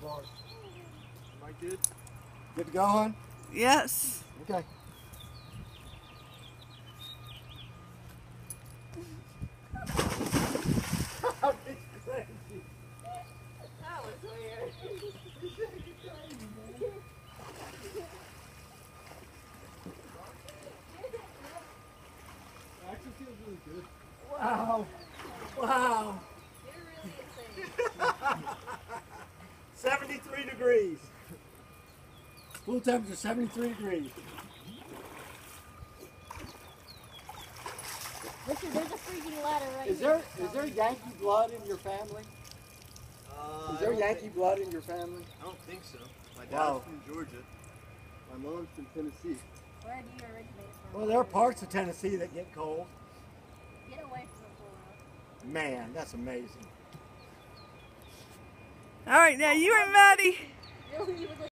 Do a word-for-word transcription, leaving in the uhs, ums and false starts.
car. Am I good? Good to go, hon? Yes. Okay. That was weird. Actually feels really good. Wow. Wow. You're really insane. seventy-three degrees. Pool temperature seventy-three degrees. Richard, there's a freaking ladder right Is here. there is there Yankee blood in your family? Uh, Is there I don't Yankee think- blood in your family? I don't think so. My dad's Wow. from Georgia. My mom's from Tennessee. Where do you originate from? Well, there are parts of Tennessee that get cold. Get away from the pool. Man, that's amazing. All right, now you and Maddie. Really, you would